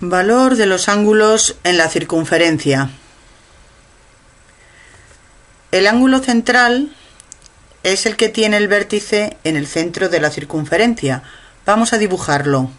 Valor de los ángulos en la circunferencia. El ángulo central es el que tiene el vértice en el centro de la circunferencia. Vamos a dibujarlo.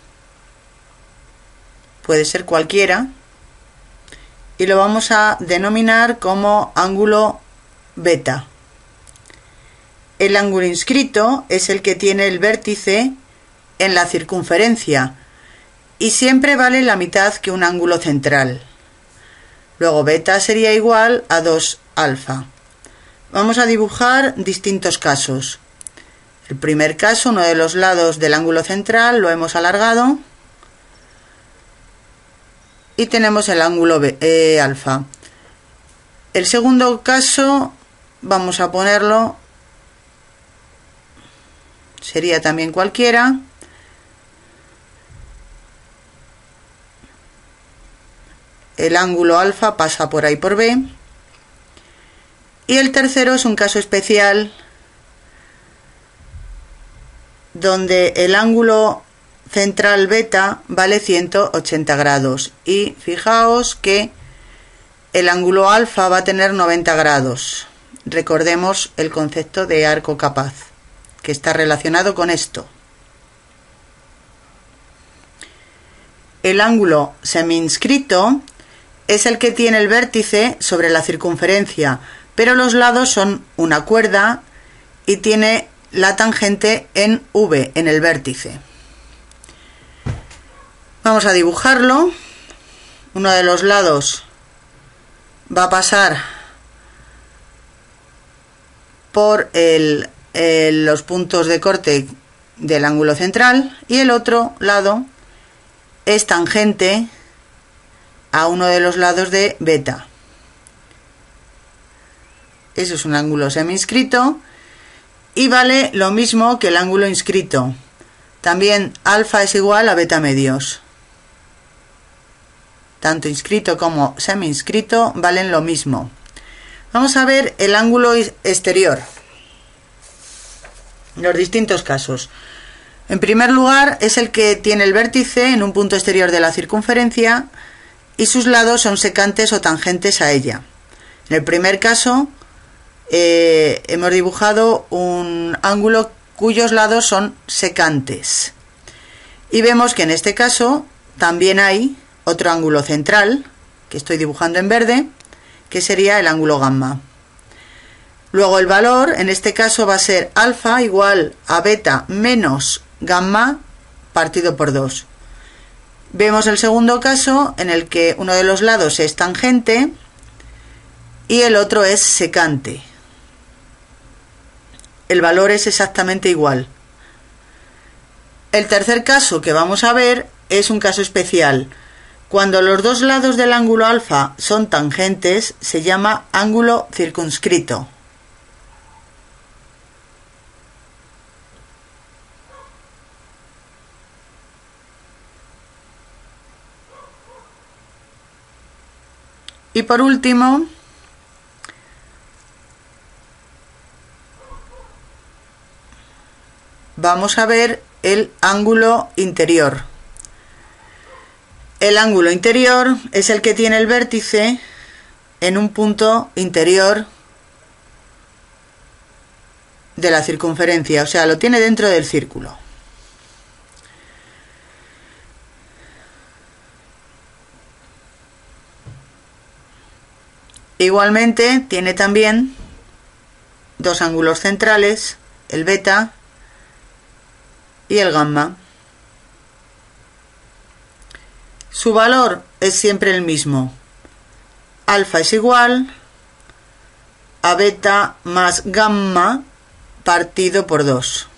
Puede ser cualquiera y lo vamos a denominar como ángulo beta. El ángulo inscrito es el que tiene el vértice en la circunferencia y siempre vale la mitad que un ángulo central. Luego beta sería igual a 2 alfa. Vamos a dibujar distintos casos. El primer caso, uno de los lados del ángulo central lo hemos alargado y tenemos el ángulo alfa. El segundo caso vamos a ponerlo, sería también cualquiera. El ángulo alfa pasa por A y por B. Y el tercero es un caso especial donde el ángulo central beta vale 180 grados. Y fijaos que el ángulo alfa va a tener 90 grados. Recordemos el concepto de arco capaz, que está relacionado con esto. El ángulo semi-inscrito es el que tiene el vértice sobre la circunferencia, pero los lados son una cuerda y tiene la tangente en V, en el vértice. Vamos a dibujarlo. Uno de los lados va a pasar por los puntos de corte del ángulo central y el otro lado es tangente a uno de los lados de beta. Eso es un ángulo semi-inscrito y vale lo mismo que el ángulo inscrito. También alfa es igual a beta medios. Tanto inscrito como semi-inscrito valen lo mismo. Vamos a ver el ángulo exterior. Los distintos casos. En primer lugar, es el que tiene el vértice en un punto exterior de la circunferencia y sus lados son secantes o tangentes a ella. En el primer caso, hemos dibujado un ángulo cuyos lados son secantes. Y vemos que en este caso también hay otro ángulo central, que estoy dibujando en verde, que sería el ángulo gamma. Luego el valor, en este caso, va a ser alfa igual a beta menos gamma partido por 2. Vemos el segundo caso en el que uno de los lados es tangente y el otro es secante. El valor es exactamente igual. El tercer caso que vamos a ver es un caso especial. Cuando los dos lados del ángulo alfa son tangentes, se llama ángulo circunscrito. Y por último, vamos a ver el ángulo interior. El ángulo interior es el que tiene el vértice en un punto interior de la circunferencia, o sea, lo tiene dentro del círculo. Igualmente tiene también dos ángulos centrales, el beta y el gamma. Su valor es siempre el mismo. Alfa es igual a beta más gamma partido por 2.